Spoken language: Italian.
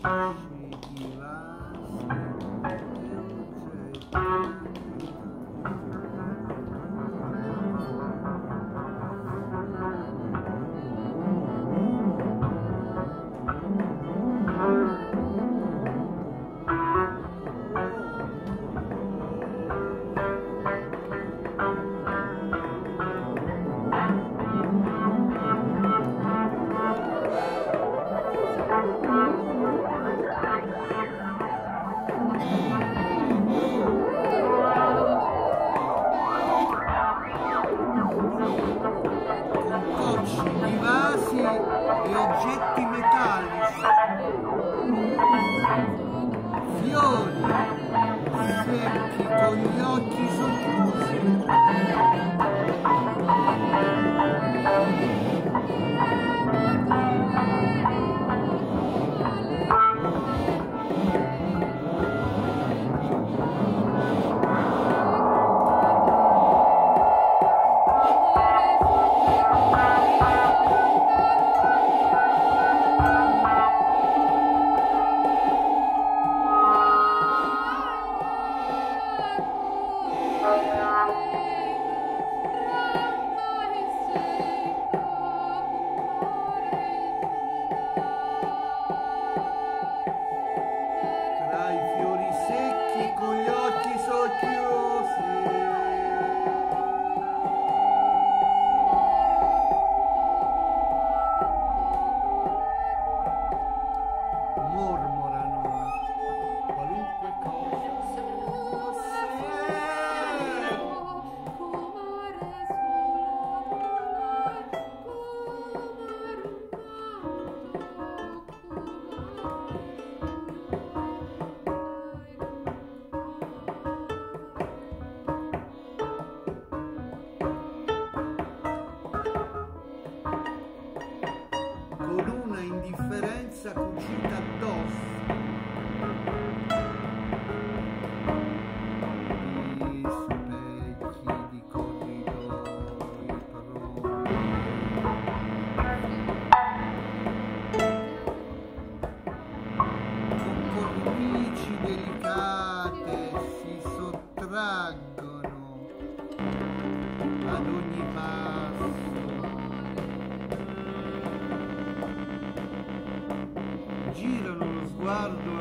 Scegli vasi e cocci di vasi e oggetti metallici, fiori secchi con gli occhi socchiusi. Tra i fiori secchi con gli occhi socchiusi. Mormorano qualunque cosa. Con una indifferenza cucita addosso. Gli specchi di corridoi pronti. Con cornici delicate si sottraggono ad ogni passo. Girano lo sguardo